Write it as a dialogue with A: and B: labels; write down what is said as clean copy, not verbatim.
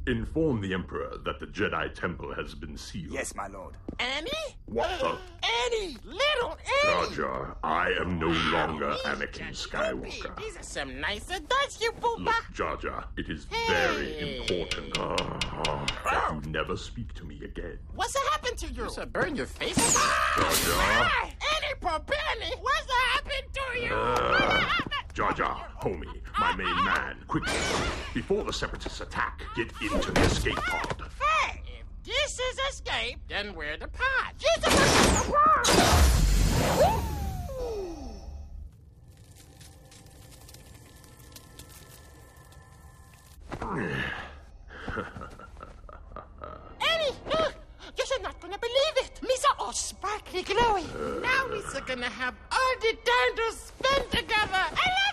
A: Inform the Emperor that the Jedi Temple has been sealed.
B: Yes, my lord.
C: Annie?
A: What the?
C: Annie! Little Annie!
A: Jar Jar, I am no longer Anakin Skywalker.
C: These are some nice adults, you booba.
A: Look, Jar Jar, it is very important that you never speak to me again.
C: What's happened to you? You burn your face?
A: Jar Jar.
C: Annie Popelli! What's happened to you?
A: Jar Jar, homie, my main man, quickly. Before the Separatists attack, get into the escape pod.
C: Hey, if this is escape, then we're the pod. Jesus! Annie, look! You're not gonna believe it. Me's are all sparkly glowy. Now we're gonna have all the time to spend together. I love